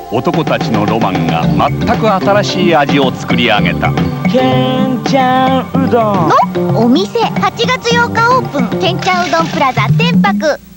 男たちのロマンが全く新しい味を作り上げた。 けんちゃんうどんのお店8月8日オープン、けんちゃんうどんプラザ天白。